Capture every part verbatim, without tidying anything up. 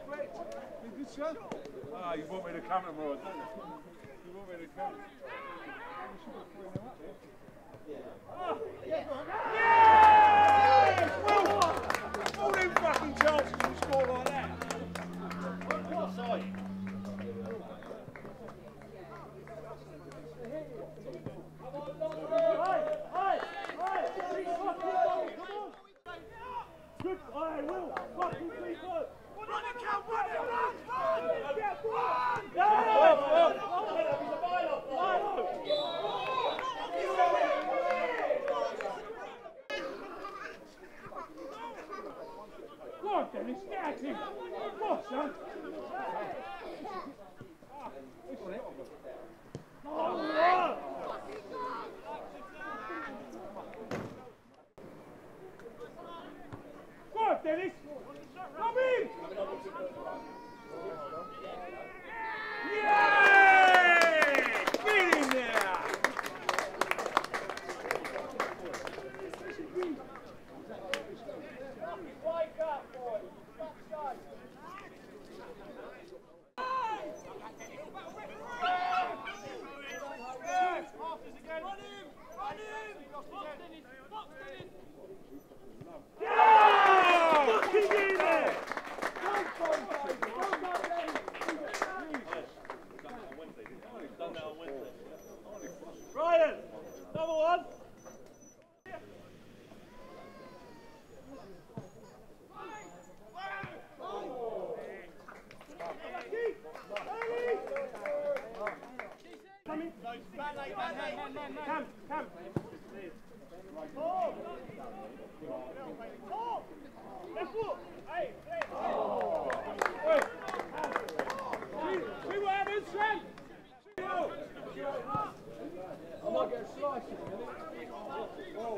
Good shot. Ah, you want me to come tomorrow, don't you? You want me to come? You should have thrown him up there. Oh, yeah! Yes! Well, all them fucking chances you score like that. What side? Good, I will. Fucking three foot. Run it, Cal, run it, run, run! Get one! Go! Go on, Dennis, get at him. Come on, son. Go on, Dennis. Come in. Yeah! Get in there! Wake up, boy. Backside. Ryan, number one. Come, come. Oh. Oh. Left foot. Hey, play. Oh. Hey. See, see what happens, Sam? I might get a slice in a minute. Whoa.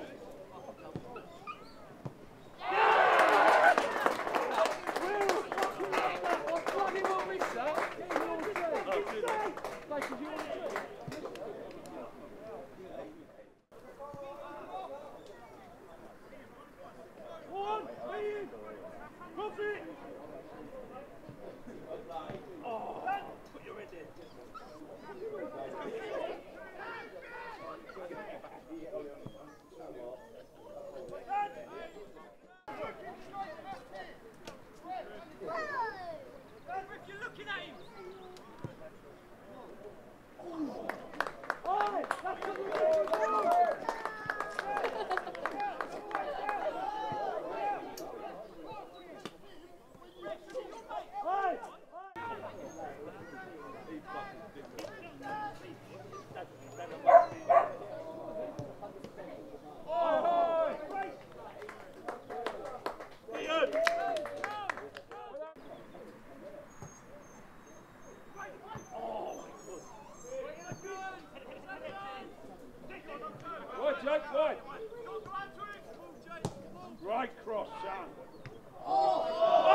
Right cross, son. Oh! Oh!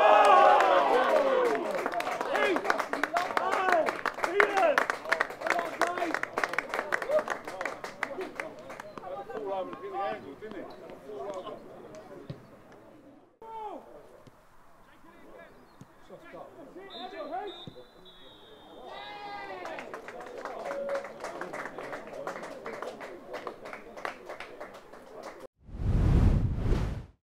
Hey! Oh! Ian! Fall over and hit the angle, didn't it?